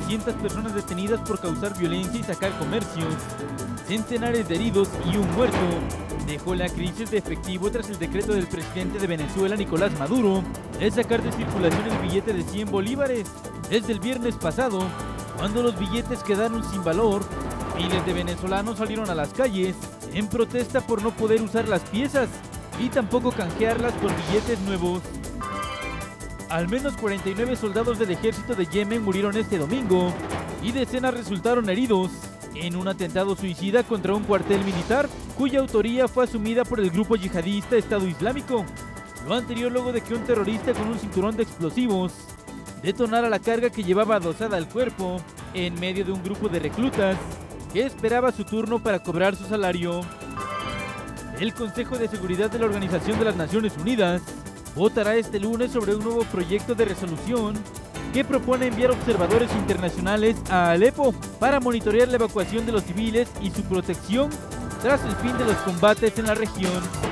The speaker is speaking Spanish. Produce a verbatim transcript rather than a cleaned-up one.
trescientas personas detenidas por causar violencia y sacar comercios, centenares de heridos y un muerto, dejó la crisis de efectivo tras el decreto del presidente de Venezuela, Nicolás Maduro, de sacar de circulación el billete de cien bolívares. Desde el viernes pasado, cuando los billetes quedaron sin valor, miles de venezolanos salieron a las calles en protesta por no poder usar las piezas y tampoco canjearlas por billetes nuevos. Al menos cuarenta y nueve soldados del ejército de Yemen murieron este domingo y decenas resultaron heridos en un atentado suicida contra un cuartel militar cuya autoría fue asumida por el grupo yihadista Estado Islámico. Lo anterior luego de que un terrorista con un cinturón de explosivos detonara la carga que llevaba adosada al cuerpo en medio de un grupo de reclutas que esperaba su turno para cobrar su salario. El Consejo de Seguridad de la Organización de las Naciones Unidas votará este lunes sobre un nuevo proyecto de resolución que propone enviar observadores internacionales a Alepo para monitorear la evacuación de los civiles y su protección tras el fin de los combates en la región.